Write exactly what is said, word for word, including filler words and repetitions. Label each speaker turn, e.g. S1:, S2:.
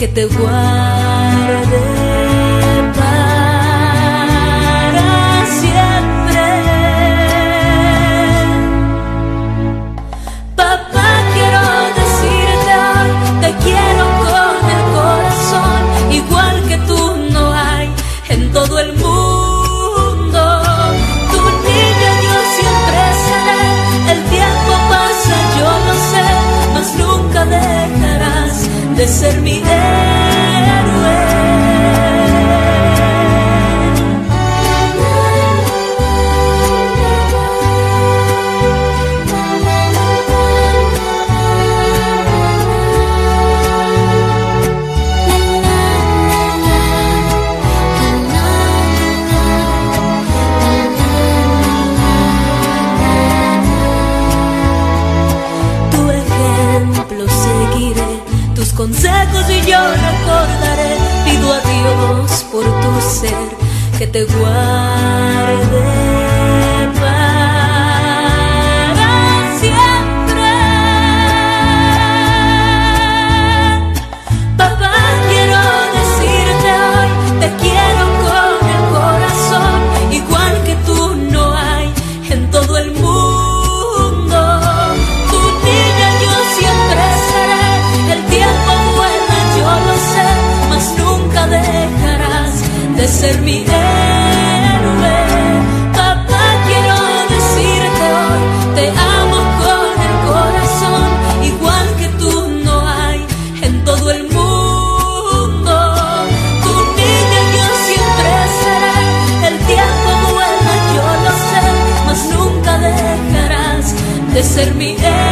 S1: que te guarde para siempre. Papá, quiero decirte hoy, te quiero con el corazón, igual que tú no hay en todo el mundo. Tu niña yo siempre seré, el tiempo pasa, yo lo sé, mas nunca dejarás de ser mi héroe. Tu ejemplo seguiré, tus consejos y yo recordaré. Pido a Dios por tu ser que te guarde para siempre. Papá, quiero decirte hoy, te quiero con el corazón, igual que tú no hay en todo el mundo. Tu niña yo siempre seré, el tiempo vuela, yo lo sé, mas nunca dejarás de ser mi héroe. Papá, quiero decirte hoy, te amo con el corazón, igual que tú no hay en todo el mundo. Tu niña yo siempre seré, el tiempo vuela, yo lo sé, mas nunca dejarás de ser mi héroe.